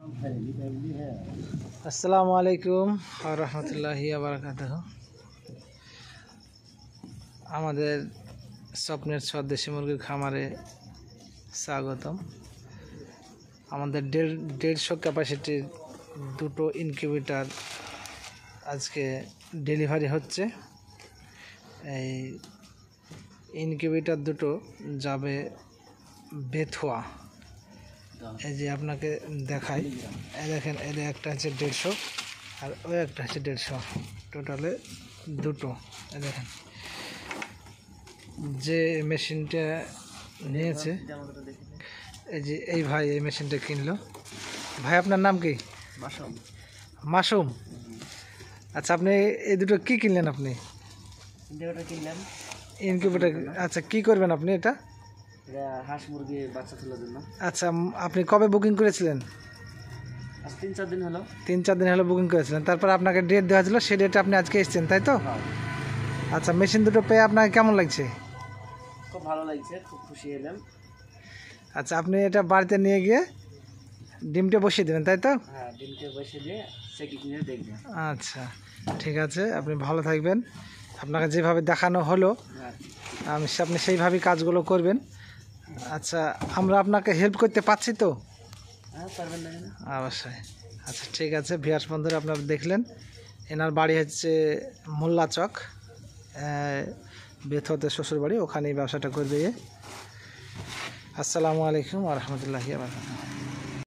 আসসালামু আলাইকুম ওয়া রাহমাতুল্লাহি ওয়া বারাকাতুহু। আমাদের স্বপ্নের ছোঁয়া দেশি মুরগির খামারে স্বাগতম। আমাদের 150 ক্যাপাসিটির দুটো ইনকিউবেটর আজকে ডেলিভারি হচ্ছে। এই ইনকিউবেটর দুটো যাবে বেথুয়া। এই যে আপনাকে দেখাই, এই দেখেন, এই একটা হচ্ছে 150 আর ওই একটা হচ্ছে 150, টোটালে দুটো। এই দেখেন, যে মেশিনটা নিয়েছে, এই যে এই ভাই এই মেশিনটা কিনলো। ভাই আপনার নাম কি? মাসুম। আচ্ছা, আপনি এই দুটো কি কিনলেন? আপনি ইনকিউবেটর। আচ্ছা, কি করবেন আপনি এটা? হাঁস মুরগি বাচ্চা তোলার জন্য। আচ্ছা, আপনি কবে বুকিং করেছিলেন? 3-4 দিন হলো। 3-4 দিন হলো বুকিং করেছিলেন। তারপর আপনাকে ডেট দেওয়া ছিল, সেই ডেটে আপনি আজকে এসেছেন, তাই তো? আচ্ছা, মেশিন দুটো পেয়ে আপনাকে কেমন লাগছে? খুব ভালো লাগছে, খুব খুশি হলাম। আচ্ছা, আপনি এটা বাড়িতে নিয়ে গিয়ে ডিমটা বসিয়ে দেবেন, তাই তো? হ্যাঁ, ডিমটা বসিয়ে দিয়ে চেকিং নিয়ে দেখবেন। আচ্ছা, ঠিক আছে, আপনি ভালো থাকবেন। আপনাকে যেভাবে দেখানো হলো আপনি সেইভাবেই কাজগুলো করবেন। আচ্ছা, আমরা আপনাকে হেল্প করতে পারছি তো? হ্যাঁ, পারবেন না? অবশ্যই। আচ্ছা, ঠিক আছে। ভিউয়ার্স বন্ধুরা, আপনারা দেখলেন, এনার বাড়ি হচ্ছে মোল্লা চক, বেথুয়াতে শ্বশুর বাড়ি, ওখানেই ব্যবসাটা করবে। আসসালামু আলাইকুম ওয়া রাহমাতুল্লাহি ওয়া বারাকাতুহু।